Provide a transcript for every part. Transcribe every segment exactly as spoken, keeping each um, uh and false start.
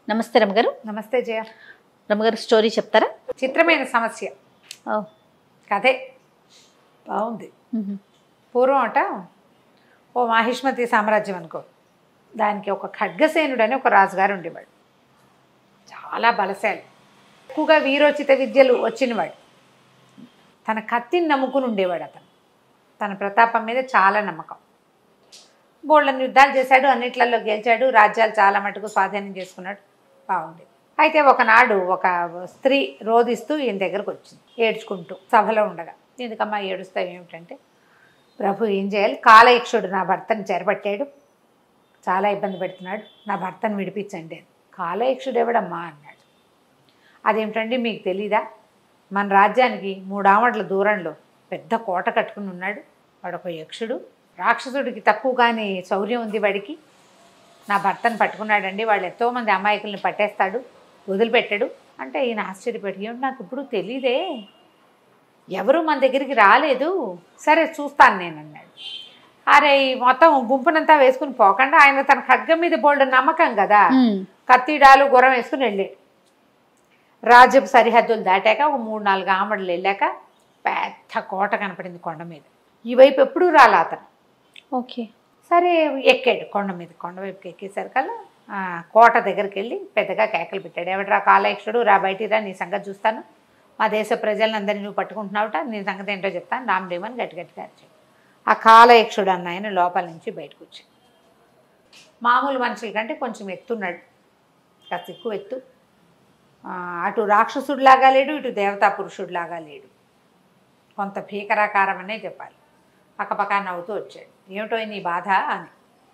నమస్తే రమగారు. నమస్తే జయ. రమగారు స్టోరీ చెప్తారా? చిత్రమైన సమస్య కథే బాగుంది. పూర్వం అట ఓ మాహిష్మతి సామ్రాజ్యం అనుకో, దానికి ఒక ఖడ్గసేనుడు అని ఒక రాజుగారు ఉండేవాడు. చాలా బలశాలి, ఎక్కువగా వీరోచిత విద్యలు వచ్చినవాడు. తన కత్తిని నమ్ముకుని ఉండేవాడు. అతను తన ప్రతాపం మీద చాలా నమ్మకం. బోళ్ళని యుద్ధాలు చేశాడు, అన్నిట్లలో గెలిచాడు, రాజ్యాలు చాలా మటుకు స్వాధీనం చేసుకున్నాడు. బాగుండేది. అయితే ఒకనాడు ఒక స్త్రీ రోధిస్తూ ఈయన దగ్గరకు వచ్చింది, ఏడ్చుకుంటూ సభలో ఉండగా. ఎందుకమ్మా ఏడుస్తావు ఏమిటంటే, ప్రభు ఏం చేయాలి, కాలయక్షుడు నా భర్తను చెరబట్టాడు, చాలా ఇబ్బంది పెడుతున్నాడు, నా భర్తను విడిపించండి అని. కాలయక్షుడు ఎవడమ్మా అన్నాడు. అదేమిటండి మీకు తెలీదా, మన రాజ్యానికి మూడు ఆమడ్ల దూరంలో పెద్ద కోట కట్టుకుని ఉన్నాడు, వాడు ఒక యక్షుడు, రాక్షసుడికి తక్కువగానే శౌర్యం ఉంది వాడికి, నా భర్తను పట్టుకున్నాడండి, వాళ్ళు ఎంతోమంది అమాయకుల్ని పట్టేస్తాడు, వదిలిపెట్టాడు అంటే ఈయన ఆశ్చర్యపడి, ఏమిటి నాకు ఇప్పుడు తెలీదే, ఎవరు మన దగ్గరికి రాలేదు, సరే చూస్తాను నేను అన్నాడు. అరే ఈ మొత్తం గుంపునంతా వేసుకుని పోకుండా ఆయన తన ఖడ్గం మీద బోల్డ్ నమ్మకం కదా, కత్తిడాలు గుర్రం వేసుకుని వెళ్ళాడు. రాజ్యపు సరిహద్దులు దాటాక ఒక మూడు నాలుగు ఆమడలు వెళ్ళాక పెద్ద కోట కనపడింది కొండ మీద. ఈ వైపు ఎప్పుడూ రాలా అతను. ఓకే, సరే ఎక్కాడు కొండ మీద. కొండ వైపుకి ఎక్కేసరికల్లా కోట దగ్గరికి వెళ్ళి పెద్దగా కేకలు పెట్టాడు. ఎవడరా కాలయక్షుడు, రా బయటికి రా, నీ సంగతి చూస్తాను, మా దేశ ప్రజలందరినీ నువ్వు పట్టుకుంటున్నావుట, నీ సంగతి ఏంటో చెప్తాను, రామదేవని గట్టి గట్టిగా అరిచాడు. ఆ కాలయక్షుడు అన్న ఆయన లోపల నుంచి బయటకు వచ్చాడు. మామూలు మనుషుల కంటే కొంచెం ఎత్తున్నాడు, కాస్త ఎక్కువ ఎత్తు. అటు రాక్షసుడిలాగా లేడు, ఇటు దేవతా పురుషుడిలాగా లేడు, కొంత భీకరాకారం అనే చెప్పాలి. పక్కపక్క నవ్వుతూ వచ్చాడు. ఏమిటో నీ బాధ అని.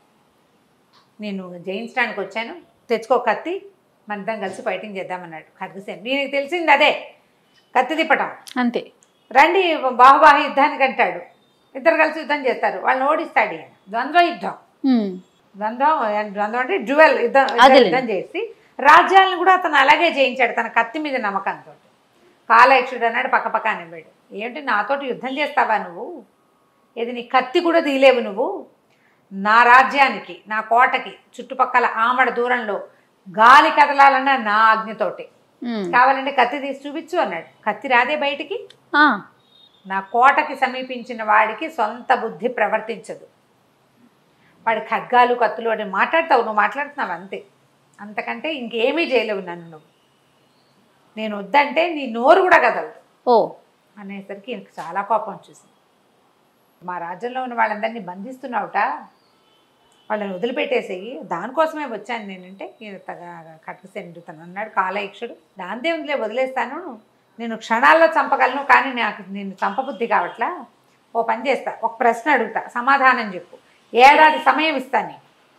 నేను జయించడానికి వచ్చాను, తెచ్చుకో కత్తి, మనిద్దరం కలిసి ఫైటింగ్ చేద్దామన్నాడు ఖడ్గసేను. నీకు తెలిసింది అదే, కత్తి తిప్పటం అంతే. రండి బాహుబాహు యుద్ధానికి అంటాడు, ఇద్దరు కలిసి యుద్ధం చేస్తారు, వాళ్ళని ఓడిస్తాడు ఈయన. ద్వంద్వ యుద్ధం, ద్వంద్వం ద్వంద్వం అంటే డ్యువెల్ యుద్ధం యుద్ధం చేసి రాజ్యాలను కూడా అతను అలాగే జయించాడు తన కత్తి మీద నమ్మకంతో. కాలయక్షుడు అన్నాడు పక్కపక్క నివ్వాడు, ఏమిటి నాతోటి యుద్ధం చేస్తావా నువ్వు, ఏది నీ కత్తి కూడా తీలేవు నువ్వు, నా రాజ్యానికి నా కోటకి చుట్టుపక్కల ఆమడ దూరంలో గాలి కదలాలన్నా నా ఆజ్ఞతోటి, కావాలంటే కత్తి తీసి చూపించు అన్నాడు. కత్తి రాదే బయటికి, నా కోటకి సమీపించిన వాడికి సొంత బుద్ధి ప్రవర్తించదు, వాడి ఖడ్గాలు కత్తులు వాడిని మాట్లాడతావు, నువ్వు మాట్లాడుతున్నావు అంతే, అంతకంటే ఇంకేమీ చేయలేవు నన్ను నువ్వు, నేను వద్దంటే నీ నోరు కూడా కదలదు ఓ అనేసరికి ఇంక చాలా కోపం వచ్చేసింది. మా రాజ్యంలో ఉన్న వాళ్ళందరినీ బంధిస్తున్నావుట, వాళ్ళని వదిలిపెట్టేసేయి, దానికోసమే వచ్చాను నేనంటే ఖడ్గసేనుడు తను అన్నాడు. కాలయక్షుడు దాందేముందిలే వదిలేస్తాను, నేను క్షణాల్లో చంపగలను, కానీ నాకు నేను చంపబుద్ధి కావట్లా, ఓ పని చేస్తా, ఒక ప్రశ్న అడుగుతా, సమాధానం చెప్పు, ఏడాది సమయం ఇస్తాను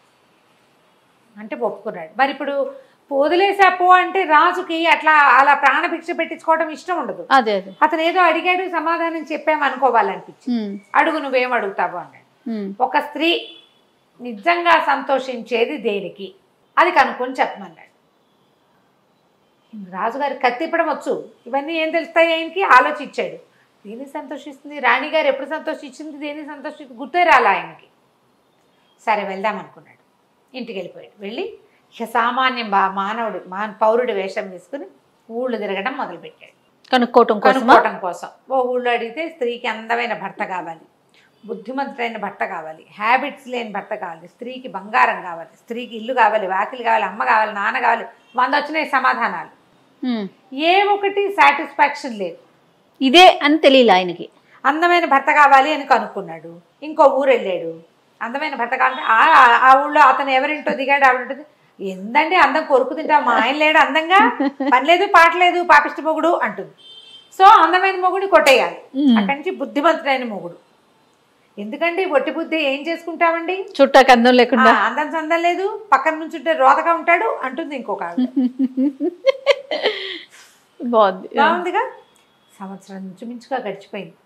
అంటే ఒప్పుకున్నాడు. మరి ఇప్పుడు వదిలేసా పో అంటే రాజుకి అట్లా అలా ప్రాణభిక్ష పెట్టించుకోవడం ఇష్టం ఉండదు. అదే అతను ఏదో అడిగాడు, సమాధానం చెప్పామనుకోవాలనిపించి, అడుగు నువ్వేం అడుగుతావు అన్నాడు. ఒక స్త్రీ నిజంగా సంతోషించేది దేనికి అది కనుక్కొని చెప్పమన్నాడు. రాజుగారి కత్తిప్పడం వచ్చు, ఇవన్నీ ఏం తెలుస్తాయి ఆయనకి, ఆలోచించాడు. దేని సంతోషిస్తుంది, రాణిగారు ఎప్పుడు సంతోషించింది, దేని సంతోషిస్తుంది గుర్తే రాలా ఆయనకి. సరే వెళ్దాం అనుకున్నాడు, ఇంటికి వెళ్ళిపోయాడు. వెళ్ళి ఇక సామాన్యం బా మానవుడు మా పౌరుడి వేషం వేసుకుని ఊళ్ళు తిరగడం మొదలుపెట్టాడు. కనుక్కోవటం కనుక్కోవటం కోసం. ఓ ఊళ్ళో అడిగితే స్త్రీకి అందమైన భర్త కావాలి, బుద్ధిమంతుడైన భర్త కావాలి, హ్యాబిట్స్ లేని భర్త కావాలి, స్త్రీకి బంగారం కావాలి, స్త్రీకి ఇల్లు కావాలి, వాకిలు కావాలి, అమ్మ కావాలి, నాన్న కావాలి, వంద వచ్చినాయి సమాధానాలు, ఏ ఒకటి సాటిస్ఫాక్షన్ లేదు. ఇదే అని తెలియదు ఆయనకి. అందమైన భర్త కావాలి అని కనుక్కున్నాడు. ఇంకో ఊరు వెళ్ళాడు, అందమైన భర్త కావాలంటే ఆ ఊళ్ళో అతను ఎవరింటో దిగాడు, ఆవిడంటుంది, ఎందండి అందం కొరుకు తింటా, మా ఆయన లేడు అందంగా, పని లేదు పాట లేదు, పాపిష్టి మొగుడు అంటుంది. సో అందమైన మొగుడు కొట్టేయాలి, అక్కడి నుంచి బుద్ధిమంతుడైన మొగుడు. ఎందుకండి ఒట్టి బుద్ధి ఏం చేసుకుంటామండి, చుట్టాకి అందం లేకుండా, అందం చందం లేదు, పక్కన నుంచి ఉంటే రోతగా ఉంటాడు అంటుంది ఇంకొక ఆవిడ. బాగుంది బాగుందిగా. సంవత్సరం నుంచి మించుగా గడిచిపోయింది.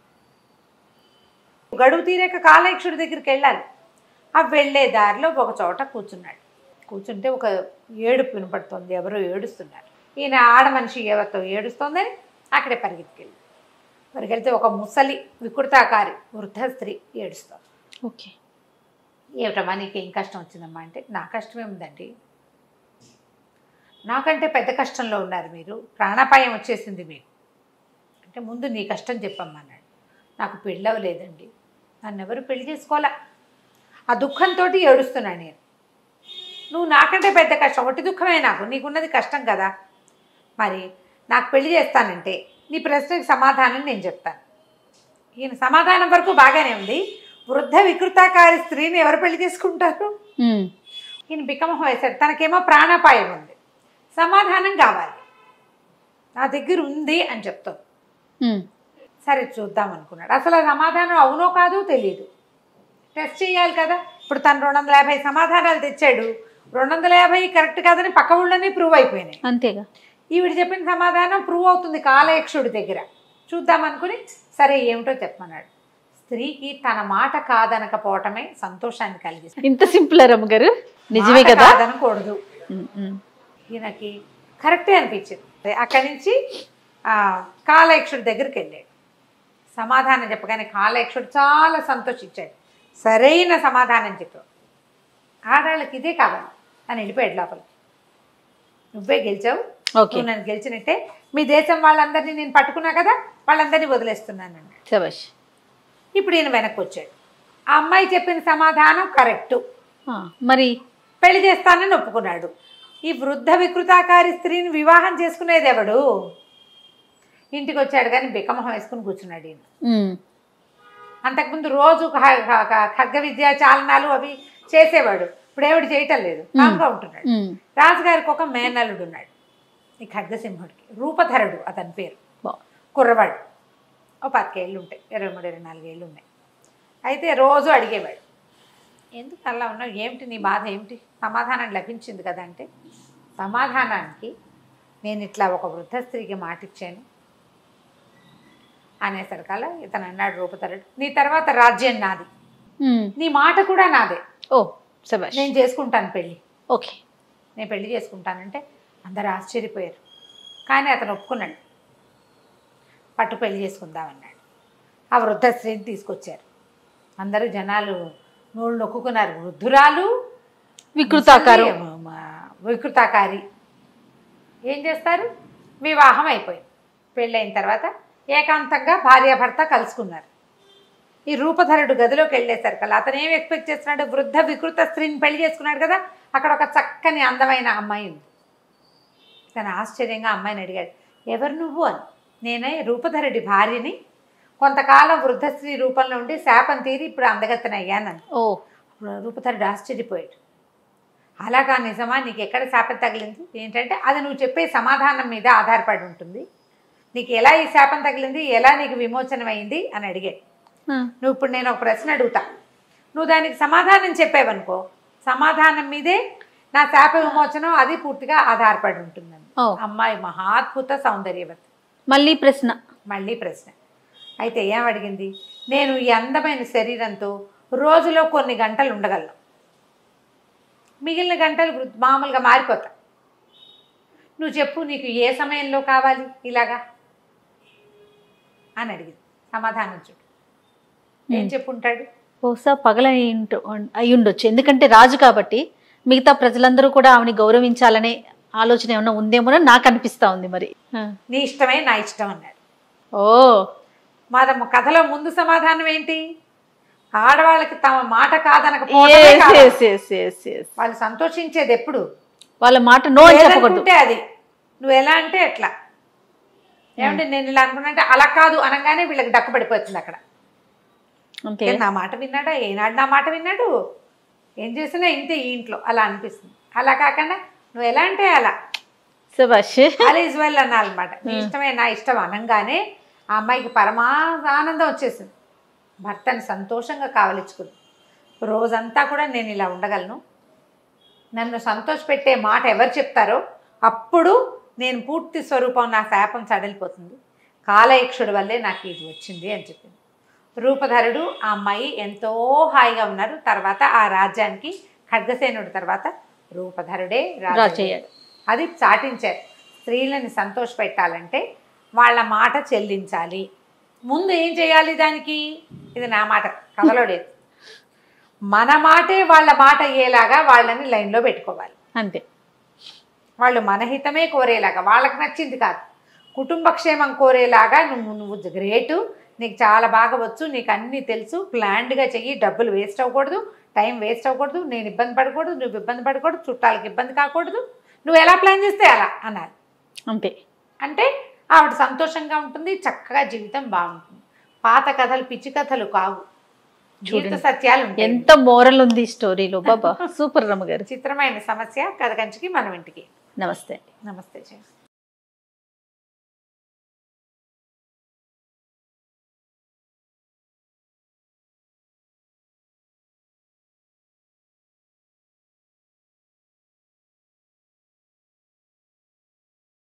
గడువు తీరాక కాలయక్షుడి దగ్గరికి వెళ్ళాలి. ఆ వెళ్ళే దారిలో ఒక చోట కూర్చున్నాడు. కూర్చుంటే ఒక ఏడుపు వినపడుతుంది, ఎవరో ఏడుస్తున్నారు. ఈయన ఆడ మనిషి ఎవరితో ఏడుస్తోందని అక్కడే పరిగెత్తుకెళ్ళి పరిగెళ్తే ఒక ముసలి వికృతాకారి వృద్ధ స్త్రీ ఏడుస్తుంది. ఓకే, ఏమిటమ్మా నీకేం కష్టం వచ్చిందమ్మా అంటే, నా కష్టమే ఉందండి, నాకంటే పెద్ద కష్టంలో ఉన్నారు మీరు, ప్రాణాపాయం వచ్చేసింది మీకు అంటే ముందు నీ కష్టం చెప్పమ్మన్నాడు. నాకు పెళ్ళి అవ్వలేదండి, నన్ను ఎవరు పెళ్లి చేసుకోవాలా, ఆ దుఃఖంతో ఏడుస్తున్నాను నేను. నువ్వు నాకంటే పెద్ద కష్టం, ఒకటి దుఃఖమే నాకు, నీకున్నది కష్టం కదా. మరి నాకు పెళ్లి చేస్తానంటే నీ ప్రశ్నకి సమాధానం నేను చెప్తాను. ఈయన సమాధానం వరకు బాగానే ఉంది. వృద్ధ వికృతాకారి స్త్రీని ఎవరు పెళ్లి చేసుకుంటారు? ఈయన బిక్కమొహం వేశాడు. తనకేమో ప్రాణాపాయం ఉంది, సమాధానం కావాలి, నా దగ్గర ఉంది అని చెప్తాను. సరే చూద్దాం అనుకున్నాడు. అసలు ఆ సమాధానం అవునో కాదో తెలియదు, టెస్ట్ చేయాలి కదా. ఇప్పుడు తను రెండు వందల యాభై సమాధానాలు తెచ్చాడు, రెండు వందల యాభై కరెక్ట్ కాదని పక్క ఊళ్ళోనే ప్రూవ్ అయిపోయినాయి. అంతేగా. ఈవిడ చెప్పిన సమాధానం ప్రూవ్ అవుతుంది కాలయక్షుడి దగ్గర. చూద్దాం అనుకుని సరే ఏమిటో చెప్పమన్నాడు. స్త్రీకి తన మాట కాదనకపోవటమే సంతోషాన్ని కలిగిస్తుంది. ఇంత సింపుల్ రమ్మగారు, నిజమే కదా. కాదనకూడదు. ఈయనకి కరెక్టే అనిపించింది. అక్కడి నుంచి కాలయక్షుడి దగ్గరికి వెళ్ళాడు. సమాధానం చెప్పగానే కాలయక్షుడు చాలా సంతోషించాడు. సరైన సమాధానం చెప్పావు, ఆడాళ్ళకి ఇదే కావాలి అని వెళ్ళిపోయాడు లోపలికి. నువ్వే గెలిచావు, నువ్వు నన్ను గెలిచినట్టే, మీ దేశం వాళ్ళందరినీ నేను పట్టుకున్నా కదా, వాళ్ళందరినీ వదిలేస్తున్నాను అన్నాడు. ఇప్పుడు ఈయన వెనక్కి వచ్చాడు. ఆ అమ్మాయి చెప్పిన సమాధానం కరెక్టు, మరి పెళ్లి చేస్తానని ఒప్పుకున్నాడు. ఈ వృద్ధ వికృతాకారి స్త్రీని వివాహం చేసుకునేది ఎవడు? ఇంటికి వచ్చాడు కానీ బిక్కమొహం వేసుకుని కూర్చున్నాడు ఈయన. అంతకుముందు రోజు ఖడ్గ విద్య చాలనాలు అవి చేసేవాడు, ఇప్పుడు ఏమిటి చేయటం లేదు, కామ్గా ఉంటున్నాడు. రాజుగారికి ఒక మేనల్లుడు ఉన్నాడు, ఈ ఖడ్గసింహుడికి, రూపధరుడు అతని పేరు. కుర్రవాడు, ఓ పదికేళ్ళు ఉంటాయి, ఇరవై మూడు ఇరవై నాలుగేళ్ళు ఉన్నాయి. అయితే రోజు అడిగేవాడు, ఎందుకు అలా ఉన్నావు, ఏమిటి నీ బాధ ఏమిటి, సమాధానం లభించింది కదా అంటే, సమాధానానికి నేను ఇట్లా ఒక వృద్ధ స్త్రీకి మాట ఇచ్చాను అనేసరికల్లా ఇతను అన్నాడు రూపధరుడు, నీ తర్వాత రాజ్యం నాది, నీ మాట కూడా నాదే, ఓ సబాష్, నేను చేసుకుంటాను పెళ్ళి, ఓకే నేను పెళ్లి చేసుకుంటానంటే అందరూ ఆశ్చర్యపోయారు. కానీ అతను ఒప్పుకున్నాడు, పట్టు పెళ్లి చేసుకుందామన్నాడు. ఆ వృద్ధ స్త్రీని తీసుకొచ్చారు. అందరూ జనాలు నోళ్ళు నొక్కున్నారు. వృద్ధురాలు, వికృతాకారి వికృతాకారి ఏం చేస్తారు? వివాహం అయిపోయింది. పెళ్ళైన తర్వాత ఏకాంతంగా భార్యాభర్త కలుసుకున్నారు. ఈ రూపధరుడు గదిలోకి వెళ్ళేసరికల్లా అతను ఏం ఎక్స్పెక్ట్ చేస్తున్నాడు? వృద్ధ వికృత స్త్రీని పెళ్లి చేసుకున్నాడు కదా, అక్కడ ఒక చక్కని అందమైన అమ్మాయి ఉంది. తను ఆశ్చర్యంగా అమ్మాయిని అడిగాడు, ఎవరు నువ్వు అని. నేనే రూపధరుడి భార్యని, కొంతకాలం వృద్ధ స్త్రీ రూపంలో ఉండి శాపం తీరి ఇప్పుడు అందగత్తెన అయ్యానని. ఓ రూపధరుడు ఆశ్చర్యపోయాడు. అలాగా, నిజమా, నీకు ఎక్కడ శాపం తగిలింది ఏంటంటే, అది నువ్వు చెప్పే సమాధానం మీద ఆధారపడి ఉంటుంది, నీకు ఎలా ఈ శాపం తగిలింది, ఎలా నీకు విమోచనం అయింది అని అడిగాడు. నువ్వు ఇప్పుడు నేను ఒక ప్రశ్న అడుగుతా, నువ్వు దానికి సమాధానం చెప్పావనుకో, సమాధానం మీదే నా శాప విమోచనం అది పూర్తిగా ఆధారపడి ఉంటుందని. అమ్మాయి మహాద్భుత సౌందర్యవతి. మళ్ళీ ప్రశ్న మళ్ళీ ప్రశ్న అయితే ఏం అడిగింది? నేను ఈ అందమైన శరీరంతో రోజులో కొన్ని గంటలు ఉండగలను, మిగిలిన గంటలు మామూలుగా మారిపోతా, నువ్వు చెప్పు, నీకు ఏ సమయంలో కావాలి ఇలాగా అని అడిగింది. సమాధానం చూడు, ఏం చెప్పుంటాడు? బహుశా పగల అయి ఉండొచ్చు, ఎందుకంటే రాజు కాబట్టి మిగతా ప్రజలందరూ కూడా ఆమెని గౌరవించాలనే ఆలోచన ఏమన్నా ఉందేమో నాకు అనిపిస్తా ఉంది. మరి నీ ఇష్టమే నా ఇష్టం అన్నాడు. ఓ మన కథలో ముందు సమాధానం ఏంటి? ఆడవాళ్ళకి తమ మాట కాదనక వాళ్ళు సంతోషించేది ఎప్పుడు? వాళ్ళ మాట నో అని చెప్పకూడదు. అది నువ్వు ఎలా అంటే ఎట్లా, ఏమంటే నేను ఇలా అనుకున్నా అలా కాదు అనగానే వీళ్ళకి డక్కు పడిపోతుంది అక్కడ. నా మాట విన్నాడా, ఏనాడు నా మాట విన్నాడు, ఏం చేసినా ఇంతే ఈ ఇంట్లో అలా అనిపిస్తుంది. అలా కాకుండా నువ్వు ఎలా అంటే అలా అలా ఈజ్ వెల్ అనాలన్నమాట. నీ ఇష్టమే నా ఇష్టం అనగానే ఆ అమ్మాయికి పరమా ఆనందం వచ్చేసింది. భర్తని సంతోషంగా కావలించుకుంది. రోజంతా కూడా నేను ఇలా ఉండగలను, నన్ను సంతోషపెట్టే మాట ఎవరు చెప్తారో అప్పుడు నేను పూర్తి స్వరూపం, నా శాపం సడలిపోతుంది, కాలయక్షుడి వల్లే నాకు ఇది వచ్చింది అని చెప్పింది. రూపధరుడు ఆ అమ్మాయి ఎంతో హాయిగా ఉన్నారు. తర్వాత ఆ రాజ్యానికి ఖడ్గసేనుడి తర్వాత రూపధరుడే రాజు అయ్యాడు. అది చాటించారు. స్త్రీలని సంతోష పెట్టాలంటే వాళ్ళ మాట చెల్లించాలి. ముందు ఏం చేయాలి దానికి? ఇది నా మాట కథలో లేదు, మన మాటే వాళ్ళ మాట అయ్యేలాగా వాళ్ళని లైన్లో పెట్టుకోవాలి. అంతే. వాళ్ళు మన హితమే కోరేలాగా, వాళ్ళకి నచ్చింది కాదు, కుటుంబ క్షేమం కోరేలాగా నువ్వు నువ్వు గ్రేటు, నీకు చాలా బాగా వచ్చు, నీకు అన్నీ తెలుసు, ప్లాన్డ్గా చెయ్యి, డబ్బులు వేస్ట్ అవ్వకూడదు, టైం వేస్ట్ అవ్వకూడదు, నేను ఇబ్బంది పడకూడదు, నువ్వు ఇబ్బంది పడకూడదు, చుట్టాలకి ఇబ్బంది కాకూడదు, నువ్వు ఎలా ప్లాన్ చేస్తే అలా అన్నారు. అంతే. అంటే ఆవిడ సంతోషంగా ఉంటుంది, చక్కగా జీవితం బాగుంటుంది. పాత కథలు పిచ్చి కథలు కావు, జీవిత సత్యాలు ఉంటాయి. ఎంత మోరల్ ఉంది ఈ స్టోరీలో బాబా. సూపర్ రమ్మ గారు. చిత్రమైన సమస్య కథ కంచికి మనం ఇంటికి. నమస్తే. నమస్తే.